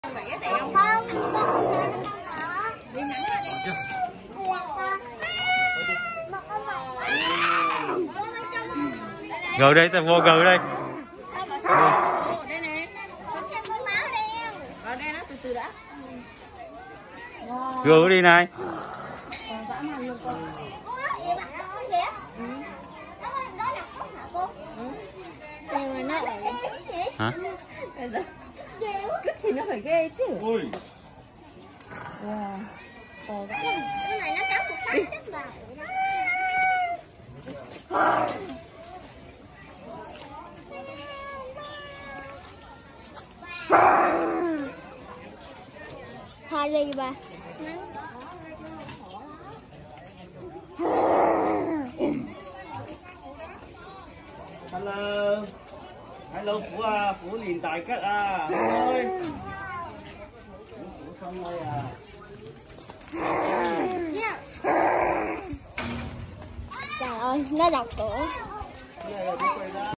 Gừ đây, ta vô gừ đây. Đây nè. Vào đây nó từ từ đã. Gừ đi này. Hả? Cứt thì nó phải ghê chứ. Ui. Wow. Cái này nó cắn một phát chết vào. Harry ba. Hello. Hello phủ liền tài cất à. Ôi. Phủ xong rồi à. Trời ơi, nó đập cửa.